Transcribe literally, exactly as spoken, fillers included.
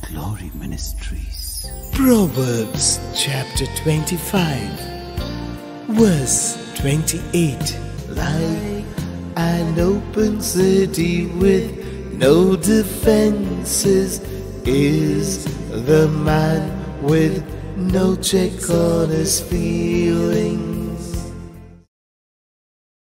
Glory Ministries. Proverbs chapter twenty-five, verse twenty-eight. Like an open city with no defenses is the man with no check on his feelings.